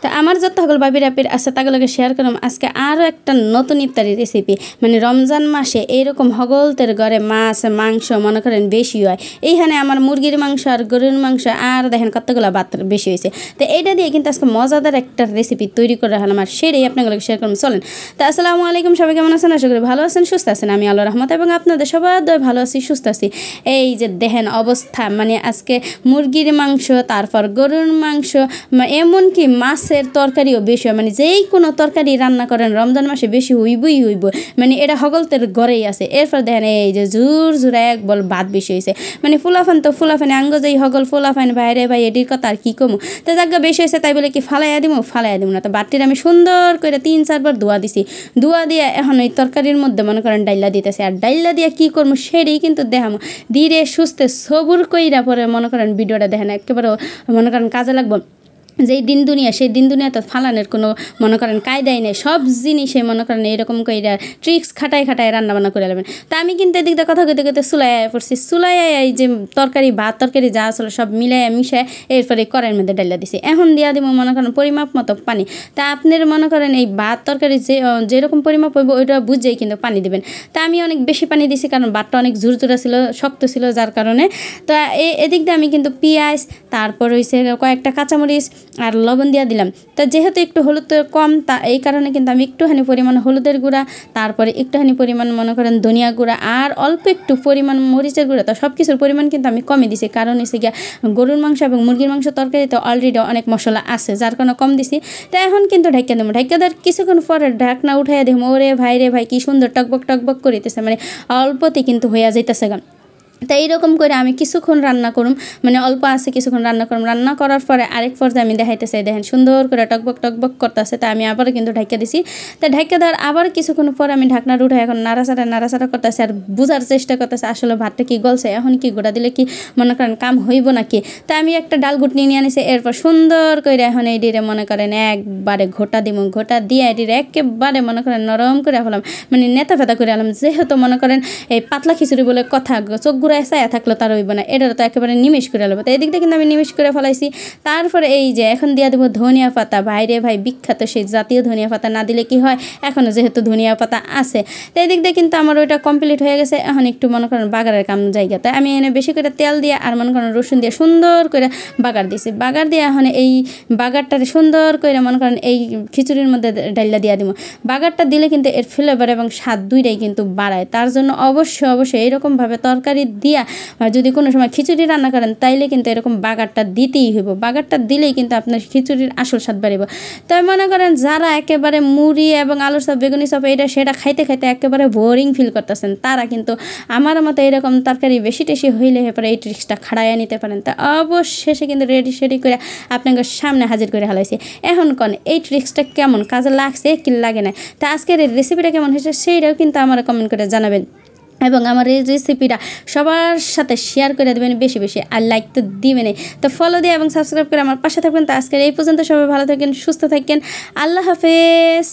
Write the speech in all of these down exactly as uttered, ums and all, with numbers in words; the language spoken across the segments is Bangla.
তো আমার যত সকল বাবি রাপির আছে তাগুলোকে শেয়ার করলাম আজকে আরও একটা নতুন ইফতারি রেসিপি। মানে রমজান মাসে এইরকম হগলতের ঘরে মাছ মাংস মনে করেন বেশি হয়। এইখানে আমার মুরগির মাংস আর গরুর মাংস আর দেখেন কতগুলো ভাত বেশি হয়েছে। তো এইটা দিয়ে কিন্তু আজকে মজাদার একটা রেসিপি তৈরি করে হলাম, আর সেটাই আপনাগুলোকে শেয়ার করলাম। চলেন। তো আসসালামু আলাইকুম, সবাই কেমন আছেন? আশা করি ভালো আছেন, সুস্থ আছেন। আমি আল্লাহর রহমত এবং আপনাদের সবার ভালো আছি, সুস্থ আছি। এই যে দেখেন অবস্থা, মানে আজকে মুরগির মাংস, তারপর গরুর মাংস, এমনকি মাছের তরকারিও বেশি হয়। মানে যেই কোনো তরকারি রান্না করেন রমজান মাসে বেশি হইবই হইব, মানে এটা হগলতের ঘরেই আছে। এরপর দেখেন এই যে জোর জোরে এক বল ভাত বেশি হয়েছে। মানে ফুলাফান তো ফুলাফানে আঙ্গ যেই হগল ফুলাফান বাইরে ভাই এটির কথা আর কি কমু। তো জায়গা বেশি হয়েছে তাই বলে কি ফালাইয়া দিব? ফালাইয়া দিব না। তো বাটির আমি সুন্দর করে তিন চারবার ধোয়া দিছি। ধোয়া দিয়ে এখন ওই তরকারির মধ্যে মনে করেন ডাইলা দিতেছে। আর ডাইলা দিয়ে কী করবো সেটাই কিন্তু দেখামো ধীরে সুস্থে সবুর কইরা পরে মনে করেন ভিডিওটা দেখেন, একেবারে মনে করেন কাজে লাগবো। যেই দিন দুনিয়া সেই দিন দুনিয়া তো ফালানের কোনো মনে করেন কায়দাই নেই। সব জিনিসে মনে করেন এরকম কইরা ট্রিক্স খাটায় খাটায় রান্নাবান্না করে নেবেন। তা আমি কিন্তু এদিক দিয়ে কথা কইতে কইতে চুলায় পড়ছি। চুলায় এই যে তরকারি ভাত তরকারি যা আসলে সব মিলাইয়া মিশায় এরপরে কড়াইয়ের মধ্যে ডাইলা দিছি। এখন দিয়া দিব মনে করেন পরিমাপ মতো পানি। তা আপনার মনে করেন এই ভাত তরকারি যে যেরকম পরিমাপ হইব ওইটা বুঝেই কিন্তু পানি দিবেন। তা আমি অনেক বেশি পানি দিছি কারণ ভাতটা অনেক ঝুরঝুরা ছিল, শক্ত ছিল, যার কারণে। তো এদিক দিয়ে আমি কিন্তু পেঁয়াজ, তারপর হইছে কয়েকটা কাঁচামরিচ আর লবণ দিয়া দিলাম। তা যেহেতু একটু হলুদ কম, তা এই কারণে কিন্তু আমি একটুখানি পরিমাণ হলুদের গুঁড়া, তারপরে একটুখানি পরিমাণ মনে করেন ধনিয়া গুঁড়া আর অল্প একটু পরিমাণ মরিচের গুঁড়া। তো সব কিছুর পরিমাণ কিন্তু আমি কমই দিছি, কারণ হচ্ছে গিয়া গরুর মাংস এবং মুরগির মাংস তরকারিতে অলরেডি অনেক মশলা আছে, যার কারণে কম দিছি। তো এখন কিন্তু ঢাকা দেবো। ঢাকা দেওয়ার কিছুক্ষণ পরে ঢাকনা উঠাইয়া দেখবো ওরে ভাই রে ভাই কি সুন্দর টকবক টকবক করিতেছে, মানে অল্পতে কিন্তু হইয়া যাইতেছে গা। তাই এইরকম করে আমি কিছুক্ষণ রান্না করুম, মানে অল্প আছে কিছুক্ষণ রান্না করুম। রান্না করার পরে আরেক পর্যায়ে আমি দেখাইতে চাই, দেখেন সুন্দর করে টকবক টকবক করতেছে। তা আমি আবারও কিন্তু ঢাকা দিছি। তা ঢাকা দেওয়ার আবার কিছুক্ষণ পর আমি ঢাকনার উঠে এখন নাড়াচাড়া নাড়াচাড়া করতেছে আর বোঝার চেষ্টা করতেছে আসলে ভাতটা কি গলছে, এখন কি গোটা দিলে কি মনে করেন কাম হইব নাকি। তা আমি একটা ডাল ঘুটনি নিয়ে আনিছি। এরপর সুন্দর করে এখন এই ডিরে মনে করেন একবারে ঘোটা দিব। ঘোটা দিয়ে এটির একেবারে মনে করেন নরম করে ফেলাম, মানে নেতা ফেতা করে আলাম। যেহেতু মনে করেন এই পাতলা খিচুড়ি বলে কথা, চোখ ঘুরে চায়া থাকলো তার হইব না, এটা তো একেবারে নিমেষ করে নেবো। তো এই দিকটা কিন্তু আমি নিমেষ করে ফেলাইছি। তারপরে এই যে এখন দিয়ে দেবো ধনিয়া পাতা। ভাইরে ভাই বিখ্যাত সেই জাতীয় ধনিয়া পাতা, না দিলে কি হয়, এখনও যেহেতু ধনিয়া পাতা আছে। তো এই দিক দিয়ে কিন্তু আমার ওইটা কমপ্লিট হয়ে গেছে। এখন একটু মনে করেন বাগারের কাম জায়গা, তাই আমি এনে বেশি করে তেল দিয়ে আর মনে করেন রসুন দিয়ে সুন্দর করে বাগার দিয়েছি। বাগার দিয়ে এখন এই বাগারটারে সুন্দর করে মনে করেন এই খিচুড়ির মধ্যে ডাইলা দিয়ে দিব। বাগারটা দিলে কিন্তু এর ফ্লেভার এবং স্বাদ দুইটাই কিন্তু বাড়ায়। তার জন্য অবশ্যই অবশ্যই এইরকমভাবে তরকারি দিয়া যদি কোনো সময় খিচুড়ি রান্না করেন তাইলে কিন্তু এরকম বাগারটা দিতেই হইব। বাগারটা দিলেই কিন্তু আপনার খিচুড়ির আসল স্বাদ বাড়িব। তাই মনে করেন যারা একেবারে মুড়ি এবং আলুর চপ বেগুনি চপ এটা সেটা খাইতে খাইতে একেবারে বোরিং ফিল করতেছেন, তারা কিন্তু আমার মতো এরকম তরকারি বেশি টেশি হইলে এরপরে এই ট্রিক্সটা খাড়াইয়া নিতে পারেন। তা অবশেষে কিন্তু রেডি সেডি করে আপনাকে সামনে হাজির করে হালাইছি। এখন কোন এই ট্রিক্সটা কেমন কাজে লাগছে কি লাগে না, তা আজকের এই রেসিপিটা কেমন হয়েছে সেইটাও কিন্তু আমার কমেন্ট করে জানাবেন এবং আমার এই রেসিপিটা সবার সাথে শেয়ার করে দেবেন বেশি বেশি, আর লাইক তো দিবেন। তো ফলো দিয়ে এবং সাবস্ক্রাইব করে আমার পাশে থাকবেন। তো আজকের এই পর্যন্ত সবাই ভালো থাকেন, সুস্থ থাকেন, আল্লাহ হাফেজ।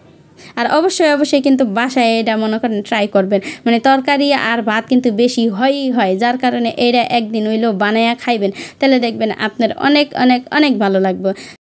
আর অবশ্যই অবশ্যই কিন্তু বাসায় এটা মনে করেন ট্রাই করবেন, মানে তরকারি আর ভাত কিন্তু বেশি হয়ই হয়, যার কারণে এটা একদিন হইলেও বানায়া খাইবেন, তাহলে দেখবেন আপনার অনেক অনেক অনেক ভালো লাগবে।